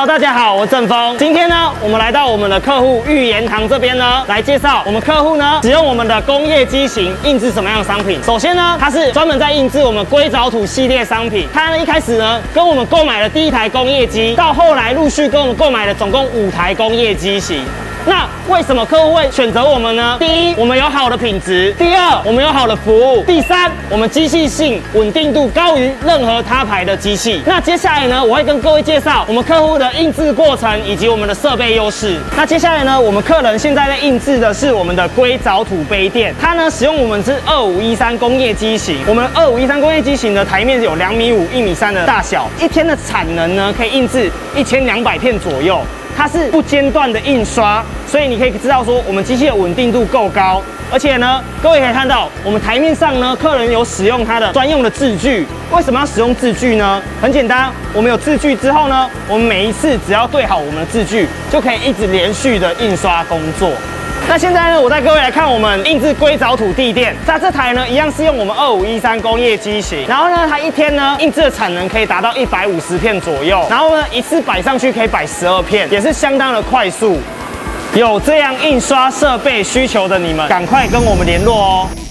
Hello， 大家好，我郑峰。今天呢，我们来到我们的客户玉言堂这边呢，来介绍我们客户呢使用我们的工业机型印制什么样的商品。首先呢，它是专门在印制我们硅藻土系列商品。它呢一开始呢跟我们购买了第一台工业机，到后来陆续跟我们购买了总共5台工业机型。 那为什么客户会选择我们呢？第一，我们有好的品质；第二，我们有好的服务；第三，我们机器性稳定度高于任何他牌的机器。那接下来呢，我会跟各位介绍我们客户的印制过程以及我们的设备优势。那接下来呢，我们客人现在在印制的是我们的硅藻土杯垫，它呢使用我们是2513工业机型。我们2513工业机型的台面有2.5米、1.3米的大小，一天的产能呢可以印制1200片左右。 它是不间断的印刷，所以你可以知道说我们机器的稳定度够高，而且呢，各位可以看到我们台面上呢，客人有使用它的专用的字具。为什么要使用字具呢？很简单，我们有字具之后呢，我们每一次只要对好我们的字具，就可以一直连续的印刷工作。 那现在呢，我带各位来看我们印制硅藻土地垫。那这台呢，一样是用我们2513工业机型。然后呢，它一天呢印制的产能可以达到150片左右。然后呢，一次摆上去可以摆12片，也是相当的快速。有这样印刷设备需求的你们，赶快跟我们联络哦。